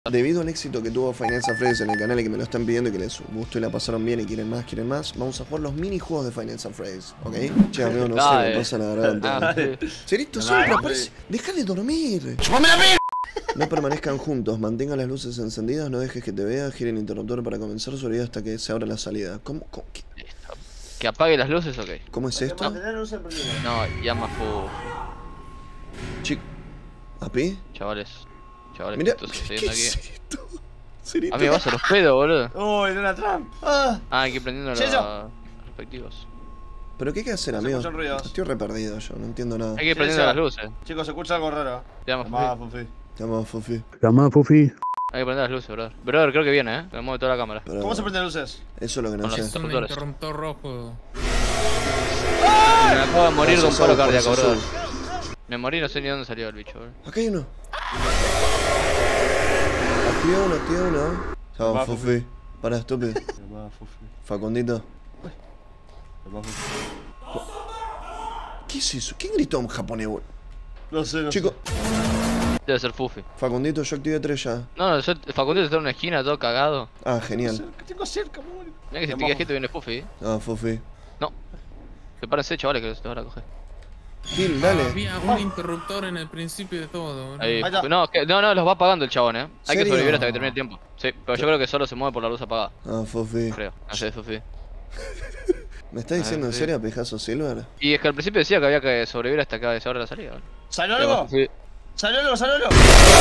Debido al éxito que tuvo Five Freddy's en el canal y que me lo están pidiendo y que les gustó y la pasaron bien y quieren más, vamos a jugar los minijuegos de Five Freddy's, ¿ok? Che, amigo, no sé, me pasa la verdad. Cerito, siempre aparece. ¡Deja de dormir! ¡Chupame la pena! No permanezcan juntos, mantengan las luces encendidas, no dejes que te vea, gira el interruptor para comenzar su vida hasta que se abra la salida. ¿Cómo? ¿Qué? ¿Que apague las luces o qué? ¿Cómo es esto? No, llama fu. Chico. ¿Api? Chavales, Mira, ¿qué está ¿qué sucediendo es aquí? esto? Cerito. Amigo, vas a los pedos, boludo. Uy, Donald Trump. Ah, hay que ir prendiendo los respectivos. ¿Pero qué hay que hacer, Se amigo? escuchan ruidos. Estoy re perdido yo, no entiendo nada. Hay que ir prendiendo las luces. chicos, se escucha algo raro. Te llamo Llamada, Fufi. Fufi. Llama a Fufi. Llama a Fufi. Hay que prender las luces, brother. Brother, creo que viene, me mueve toda la cámara. Pero ¿Cómo se prenden luces? eso es lo que no Con sé. las- Es un Interruptores. interruptor rojo. Me acabo de morir de un paro cardíaco, Por eso brother. Me morí, no sé ni dónde salió el bicho, bro. Acá hay uno. Activa uno. Chao, Va, Fufi. Para, estúpido. Llamada, Fufi. Facundito. Llamada, Fufi. ¿Qué es eso? ¿Quién gritó en japonés, boludo? No sé, no Chico, Debe ser Fufi. Facundito, yo activé 3 ya. No, Facundo está en una esquina todo cagado. Ah, sé. genial. ¿Qué tengo cerca, boludo? Mira que si Llamada, pica gente viene Fufi. Ah, Fufi. No. Prepárense, chavales, que se van a coger. Gil, dale. Había un interruptor en el principio de todo, ¿no? Ahí. Ahí está. No, los va apagando el chabón, Hay que ¿Serio? sobrevivir hasta que termine el tiempo. Sí, pero yo creo que solo se mueve por la luz apagada. Ah, Fufi. Creo. No sé, Fufi. ¿Me estás diciendo en sí. serio, Pijazo Silver? Y es que al principio decía que había que sobrevivir hasta que se abra la salida. ¿Salió Llama algo? Fufi. ¿Salió algo? ¿Salió algo?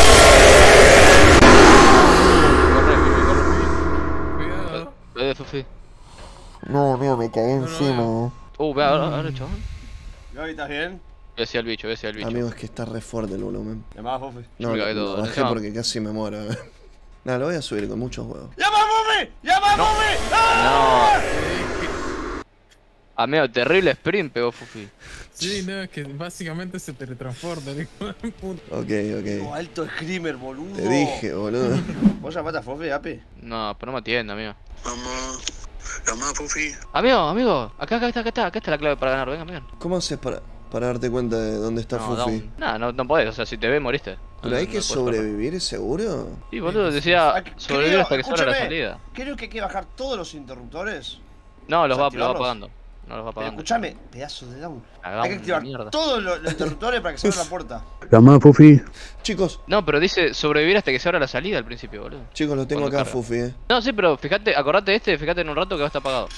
Cuidado. Fufi. No, amigo, me cagué encima. Ve ahora el chabón. Gaby, ¿estás bien? Ve hacia el bicho, ve hacia el bicho. Amigo, es que está re fuerte el volumen. Llamada, Fufi. No, me cagué lo todo. bajé Encima- porque casi me muero. Nada, lo voy a subir con muchos huevos. ¡Llama, Fufi! ¡Llama, Fufi! ¡Ah! No. Amigo, terrible sprint pegó Fufi. Sí, no, es que básicamente se teletransporta, hijo de puta. Ok, Oh, ok. alto screamer, boludo. Te dije, boludo. ¿Vos llamaste a Fufi, Api? No, pero no me atiende, amigo. Llama a Fufi. Amigo, acá está la clave para ganar, venga. ¿Cómo haces para darte cuenta de dónde está Fufi? No podés, o sea, si te ve, moriste. ¿Pero hay que puedes sobrevivir, seguro? Sí, boludo, decía Ah, sobrevivir hasta que se abra la escúchame, salida. Creo que hay que bajar todos los interruptores. No, los va ¿Desactivarlos? apagando. No los va Pero apagando. escúchame, pedazo de down. Hagamos Hay que activar mierda. todos los interruptores para que se abra la puerta. Llama a Fufi. Chicos, No, pero dice sobrevivir hasta que se abra la salida al principio, boludo. chicos, lo tengo Cuando acá, carga. Fufi, No, sí, pero fíjate, acordate fíjate en un rato que va a estar apagado.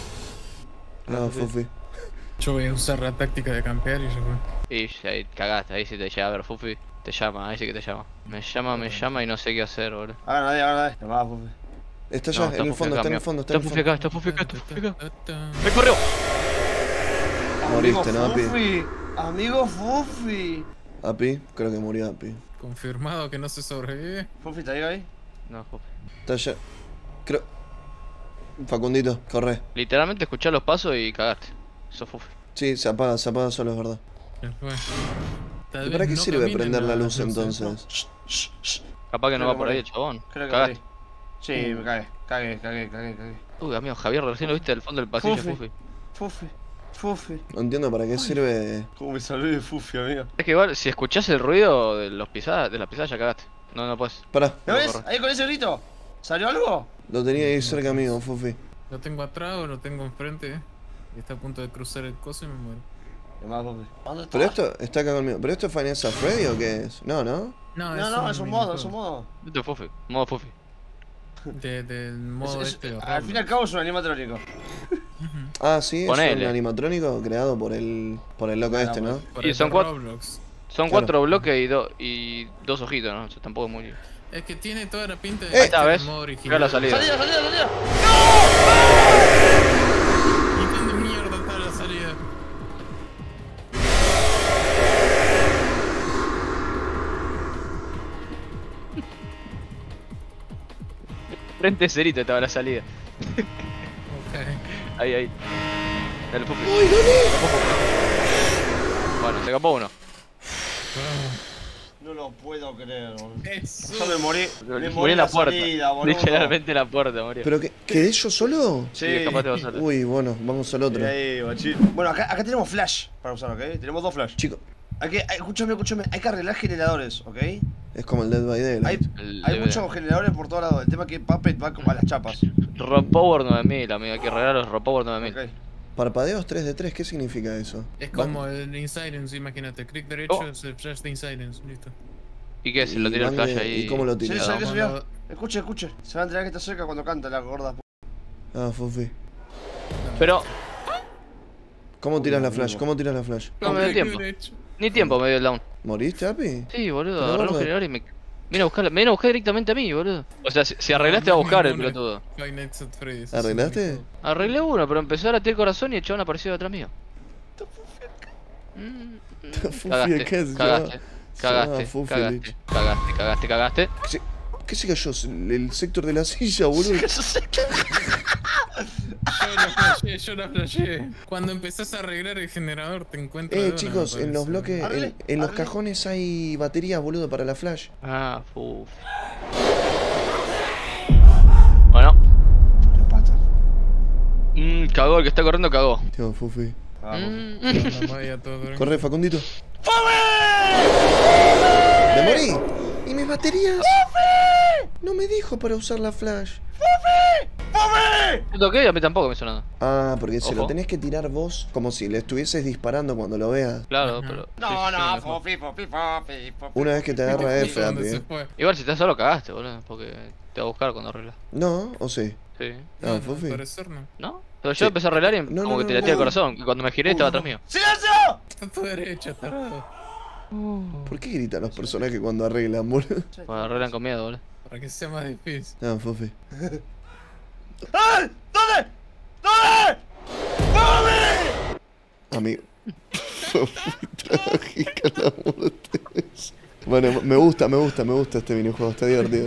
No, Fufi. Yo voy a usar la táctica de campear y ya fue. Y ahí cagaste, ahí sí te llega a ver Fufi. Te llama, ahí sí que te llama. Me llama y no sé qué hacer, boludo. Haga nadie. Llamada, Fufi. Está No, allá, en el Fufi fondo, acá, está en el amigo. fondo, está en el Fufi fondo. acá, está Fufi acá. Ta. ¡Me corrió! Moriste, ¿no, Api? Fufi. Amigo Fufi. Api, creo que murió Api. Confirmado que no se sobrevive. Fufi, ¿está ahí, Gaby? No, Fufi. Está allá. Creo... Facundito, corre. Literalmente escuchá los pasos y cagaste. Sos Fufi. Sí, se apaga solo, es verdad. Ya fue. Tal ¿Y vez para qué no sirve caminen prender la las luz luces. entonces? Capaz que no Creo va que por ahí morí. el chabón. Creo que Cagaste. morí. Sí, me cagué. Uy, amigo, Javier, recién lo viste del fondo del pasillo, Fufi. Fufi. Fufi. No entiendo para qué sirve... ¿Cómo me salvé de Fufi, amigo? Es que igual, si escuchás el ruido de las pisadas, ya cagaste. No puedes. Pará, ¿Lo No, ves? corre. Ahí con ese grito. ¿Salió algo? lo tenía ahí cerca mío, Fufi. Lo tengo atrás o lo tengo enfrente. Y está a punto de cruzar el coso y me muero. Llamada, Fufi. ¿Dónde Pero está? esto está acá conmigo. ¿Pero esto es Finance Freddy o qué es? No, ¿no? No, No, es un modo, minijuego. Esto es Fufi, modo Fufi. Del modo este de Al fin y al cabo es un animatrónico. Ah, sí, es Ponele. un animatrónico creado por el loco este, ¿no? Por Y el son de cuatro- Roblox. Son Claro. 4 bloques y dos ojitos, ¿no? O sea, tampoco es muy... Es que tiene toda la pinta de Ahí está, ser ¿ves? el modo Mira original. la salida. ¡Salida! ¿Y dónde mierda está la salida? Frente cerito estaba la salida. Ok. Ahí. Dale, Fufi. ¡Uy, gané! Bueno, se escapó uno. No lo puedo creer, boludo. Eso. Yo me morí. Me Morí en la puerta. salida, boludo. Literalmente en la puerta, morí. ¿Pero quedé yo solo? Sí, escapaste vos solo. Uy, bueno, vamos al otro. Mira ahí, guachín. Bueno, acá tenemos flash para usar, ¿ok? Tenemos dos flash. Chicos, Escúchame, hay que arreglar generadores, ¿ok? Es como el Dead by Daylight. Hay muchos generadores por todos lados. El tema es que Puppet va como a las chapas. Raw Power 9000, amigo. Hay que arreglar los Raw Power 9000. Ok. Parpadeos 3 de 3, ¿qué significa eso? Es como el Insidence, imagínate. Clic derecho es el flash de Insidence, listo. ¿Y qué? ¿Se lo tira el flash ahí? ¿Y cómo lo Sí, tiras? salió, Cuando- salió. Escuche. Se va a enterar que está cerca cuando canta la gorda. Ah, Fufi. Pero ¿Cómo tiras la flash? ¿Cómo tiras la flash? no me dio Clic tiempo. derecho. Ni tiempo me dio el down. ¿Moriste, Api? Sí, boludo. Pero, Agarré un gordo. generador y me viene a buscar directamente a mí, boludo. O sea, si arreglaste va a buscar el pelotudo. Five Nights at Freddy's. ¿Arreglaste? Arreglé uno, pero empezó a latir el corazón y el chabón apareció detrás mío. Fufi, Cagaste, ¿qué es? cagaste, cagaste, Fufi, cagaste, Lich. cagaste. ¿Qué se cayó? El sector de la silla, boludo. Yo la flashé. Cuando empezás a arreglar el generador te encuentras. de una, Chicos, me en los parece. bloques, Arregle, en los arregle. cajones hay baterías, boludo, para la flash. Ah, uff. Bueno. Cagó, el que está corriendo cagó. Tío, Fufi. Vamos. La malla, todo tranquilo. Corre, Facundito. ¡Me morí! ¿Y mis baterías? No me dijo para usar la flash. ¿Te toqué? A mí tampoco me hizo nada. Ah, porque se lo Ojo. tenés que tirar vos como si le estuvieses disparando cuando lo veas. Claro, Ajá. pero. No, sí, no, mejor. Fufi. Una vez que te agarra F, ¿Dónde Api, se fue? Igual si estás solo cagaste, boludo. Porque te va a buscar cuando arreglas. No, ¿o sí? Sí. Ah, No, Fufi. al parecer no. ¿No? Pero yo Sí. empecé a arreglar y No, como no, que te no, latía el no. corazón. Y cuando me giré estaba atrás mío. ¡Silencio! Está a tu derecha, tarado. ¿Por qué gritan los personajes cuando arreglan, boludo? Cuando arreglan con miedo, boludo. Para que sea más difícil. Ah, Fufi. ¡Ay! ¿Dónde? ¡Fufi! Amigo. Fufi, trágica la muerte. Bueno, me gusta este minijuego, está divertido.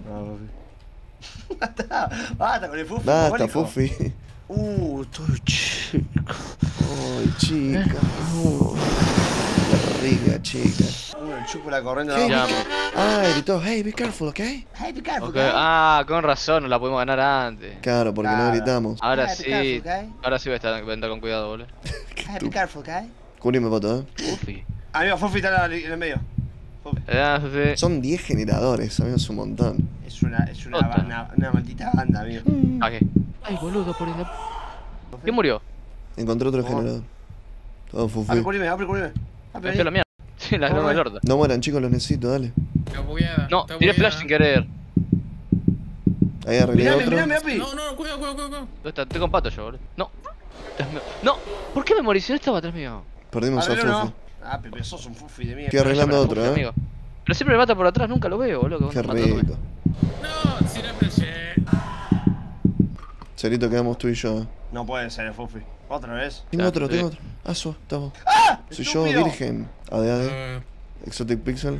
Basta con el Fufi. Basta, alcohólico. Fufi. Estoy chico. Ay, chica. Qué rica, chica. El chúpula corriendo. ¿Qué? Ya, Ah, gritó, hey, be careful, ¿ok? Hey, be careful, ok. guy. Ah, con razón, no la pudimos ganar antes. Claro, porque no Claro. gritamos. Ahora Hey, be sí. careful, guy. Ahora sí voy a estar con cuidado, boludo. Hey, be careful, guy. Cubrime, pato, Ufi. Amigo, Fufi está en el medio. Fufi. Sí. Son 10 generadores, amigo, es un montón. Es una Otra. maldita banda, amigo. ¿A qué? Ay, boludo, por el. ¿Quién murió? Encontré otro Oh. generador. Todo Fufi. Abre, cubrime. Me fui a la mierda. Sí, la norma del orto. No mueran, chicos, los necesito, dale. Está bugueada. No, está tiré bugueada. flash sin querer. Ahí arreglé Mirame, otro. mirame, Api. No, cuidado. ¿Dónde está? Estoy con pato yo, boludo. No. Atrás mío. No. ¿Por qué me morí si no estaba atrás mío? Perdimos a Abre Fufi. uno. Ah, pero sos un Fufi de mierda. Estoy arreglando Llama, otro, Fufi, eh. amigo. Pero siempre me mata por atrás, nunca lo veo, boludo. Qué matándome. rico. No, si la flashé. Cerito, quedamos tú y yo. No puede ser el Fufi. ¿Otra vez? Tengo Ya, otro, sí. tengo otro. Ah, estamos. ¡Ah! Soy yo, ¡Estúpido! virgen. ADAD. Ah, Exotic Pixel.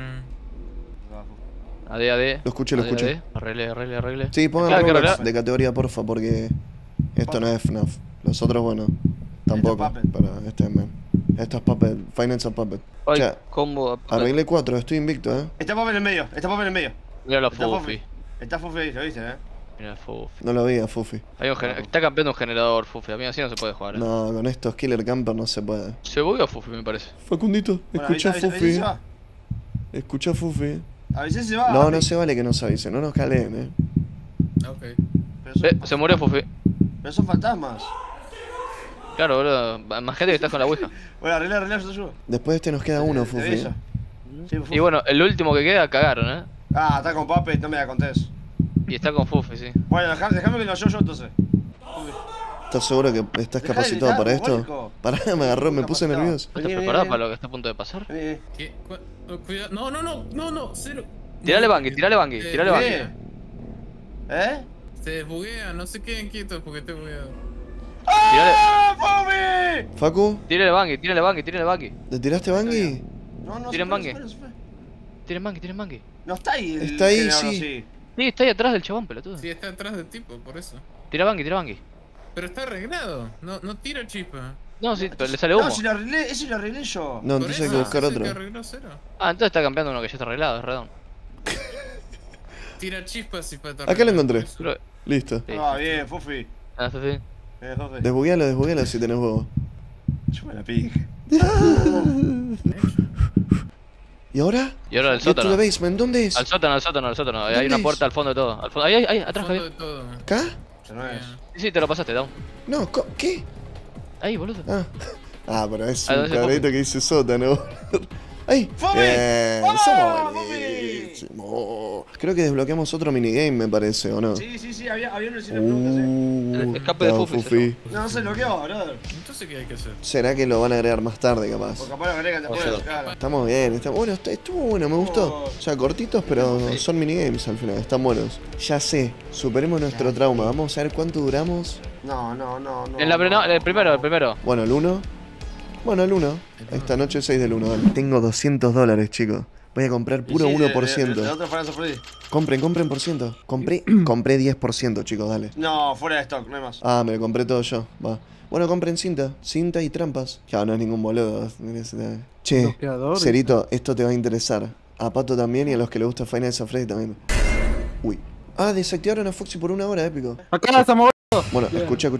AD. Lo escuché, lo escuché. Arregle. Sí, pongan Claro, que Roblox arreglar. de categoría, porfa, porque esto no es FNAF. Los otros, bueno, tampoco. Esto es Puppet. Pero este es man. Esto es Puppet. Financial Puppet. Ay, Che, combo. arreglé 4, estoy invicto, Está Puppet en el medio. Mira la Está Fufi. Está Fufi ahí, ¿lo viste, Mira la Fufi. No lo vi a Fufi. Hay está campeando un generador, Fufi. A mí así no se puede jugar. No, con estos Killer Camper no se puede. Se bugueó Fufi, me parece. Facundito, Bueno, escucha a avisa, Fufi. se va. Escucha a Fufi. Avisá si se va. No, Api. no se vale que nos avisen, no nos caleen, ok. Pero Se murió Fufi. Pero son fantasmas. Claro, boludo. Más gente que está con la Ouija. Bueno, arregla, yo te ayudo. Después de este nos queda uno, Te Fufi. aviso. Sí, Fufi. Y bueno, el último que queda cagaron, Ah, está con Puppet, no me la contés. Y está con Fufi, sí. Bueno, déjame que lo yo entonces. ¿Estás seguro que estás Dejá de capacitado gritar, para esto? alcohólico. Pará, me agarró, me puse Capacitado. nervioso. ¿Estás Vení, preparado vení, para lo que está a punto de pasar? vení. ¿Qué? Cuidado. No, cero. Tirale bangui, tirale bangui, Eh, tirale bangui. ¿Qué? ¿Eh? Se desbuguea, no se queden quietos porque estoy bugueado. ¡Ah, Fufi! Facu, Tírale bangui, tírale bangui, tírale bangui. ¿te tiraste Bangui? No, Tiren se mangue. fue, se fue. Tiren bangui. No está ahí el Está ahí, generador, sí. Sí, está ahí atrás del chabón, pelotudo. Sí, está atrás del tipo, por eso. Tira bangui, tira bangui. Pero está arreglado. No tira chispa. No, sí, pero le sale humo. No, si lo arreglé, ese lo arreglé yo. No, Por entonces hay eso, que buscar ese que otro. arregló cero. Ah, entonces está cambiando uno que ya está arreglado, es redondo. Tira chispas y para Acá lo encontré. Pero- Listo. Sí. Ah, bien, Fufi. Ah, sí, sí. Fufi. Desbuguealo si tenés huevo. Yo me la pije. ¿Y ahora? Y ahora el Get to sótano. the basement. ¿Dónde es? Al sótano, al sótano, al sótano. Hay ¿Dónde una es? puerta al fondo de todo. Al fondo. Ahí, atrás, Fondo Javier. de todo. ¿Acá? Eso no es. Sí, te lo pasaste, Down. No, ¿qué? Ahí, boludo. Ah, pero es Ah, un ese cabrito Puffy. que dice sótano. ¡Ay! ¡Fufi! ¡Vamos, Somos Puffy! buenísimos. Creo que desbloqueamos otro minigame, me parece, ¿o no? Sí, había uno de 100 preguntas, El escape de no, Fufi. No se bloqueó, brother. Entonces, ¿qué hay que hacer? ¿Será que lo van a agregar más tarde, capaz? Porque capaz lo agregan después, O sea, claro. Estamos bien, bueno, estuvo bueno, me gustó. O sea, cortitos, pero son minigames al final, están buenos. Ya sé, superemos nuestro trauma. Vamos a ver cuánto duramos. No. El primero. Bueno, el 1. Bueno, el 1. Esta noche 6 del 1, dale. Tengo $200, chicos. Voy a comprar puro 1%. El otro Final Fantasy. Compren por ciento. Compré 10%, chicos, dale. No, fuera de stock, no hay más. Ah, me lo compré todo yo, va. Bueno, compren cinta y trampas. Ya, no es ningún boludo. Che, Bloqueador. Cerito, esto te va a interesar. A Pato también y a los que les gusta Final Fantasy también. Uy. Ah, desactivaron a Foxy por 1 hora, épico. Acá estamos. Bueno, escucha.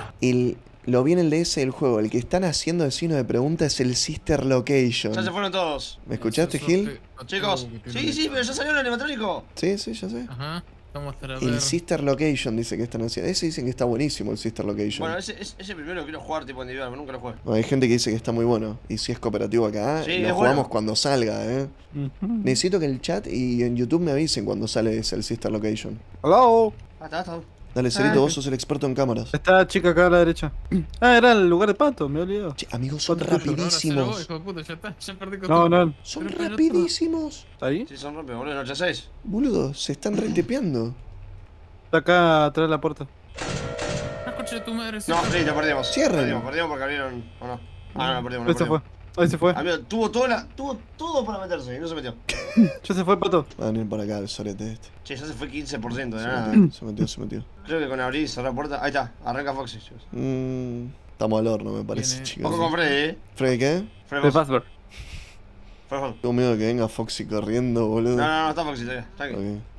Lo vi en el DS del juego. El que están haciendo el signo de pregunta es el Sister Location. Ya se fueron todos. ¿Me escuchaste, Gil? Chicos, sí, pero ya salió el animatrónico. Sí, ya sé. Ajá. Vamos a estar a ver. El Sister Location dice que están haciendo. Ese dicen que está buenísimo, el Sister Location. Bueno, ese primero lo quiero jugar tipo individual, pero nunca lo jugué. Bueno, hay gente que dice que está muy bueno. Y si es cooperativo acá, Sí, lo es jugamos bueno. cuando salga, Necesito que en el chat y en YouTube me avisen cuando sale ese, el Sister Location. Hello. Está. Dale, Cerito, vos sos el experto en cámaras. Esta chica acá a la derecha. Ah, era el lugar de Pato, me he olvidado. Che, amigos, son ¿Cuánto Pero ahora cero, rapidísimos. hijo de puta, ya está. Ya perdí No, costumbre. no. Son Pero ya rapidísimos. ¿Está ahí? Sí, son rápidos, boludo, noche 6. Boludo, se están retepeando. Está acá atrás de la puerta. Ah, coche de tu madre. sí. No, sí, lo perdimos. Cierren. Perdimos porque abrieron. ¿O no? Ah, no, perdimos. Ahí se fue. Ahí se fue. Amigo, tuvo todo para meterse y no se metió. Ya se fue, Pato. Va a venir para acá el sorete este. Che, ya se fue 15% de nada. Se metió. Creo que con abrir y cerrar la puerta. Ahí está, arranca Foxy, chicos. Estamos al horno, me parece, Viene- chicos. Poco con Freddy, ¿Freddy qué? Freddy, De vos. password. Freddy. Tengo miedo de que venga Foxy corriendo, boludo. No, está Foxy todavía. Está aquí.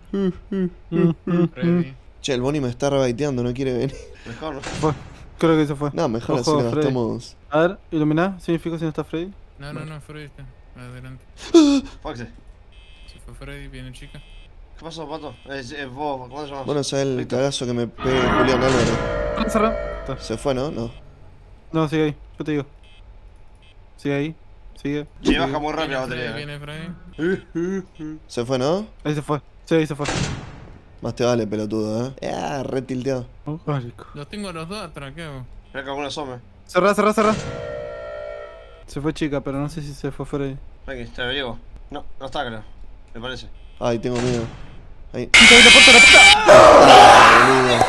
Ok. Freddy. Che, el Bonnie me está rebaiteando, no quiere venir. Mejor, ¿no? Fue. Creo que se fue. No, mejor Ojo, así le Freddy. gastamos. A ver, iluminá. ¿Significa si no está Freddy? No, Freddy está. Adelante. Foxy. Se fue Freddy, viene chica. ¿Qué pasó, Pato? Vos, ¿cómo te llamas? Bueno, ¿sabes el Víctor. cagazo que me pegue Julián Álvarez? Cerra. Está. ¿Se fue, no? No. No, sigue ahí. Yo te digo. Sigue ahí. Sigue. Che, baja muy rápido la batería. Viene Freddy. ¿Se fue, no? Ahí se fue. Sí, ahí se fue. Más te vale, pelotudo, Ah, re tilteado. Oh, rico. Los tengo a los dos atrás, ¿qué hago? Mira que alguno asome. Cerrá. Se fue chica, pero no sé si se fue Freddy. Aquí, te lo digo. No está, creo. Me parece. Ay, tengo miedo. Ahí. ¡Ahí la puerta! Ah,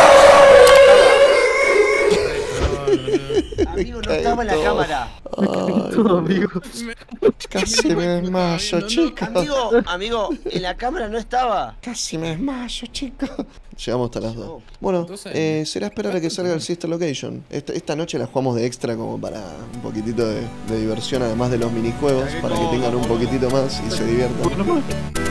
Amigo, no estaba en la cámara. boludo. Ay, Todo, amigo. casi me desmayo, chico. Amigo, en la cámara no estaba. Casi me desmayo, chico. Llegamos hasta las 2. Oh. Bueno, 12. será esperar a que salga el Sister Location. Esta noche la jugamos de extra como para un poquitito de diversión, además de los minijuegos, para que tengan un poquitito más y se diviertan.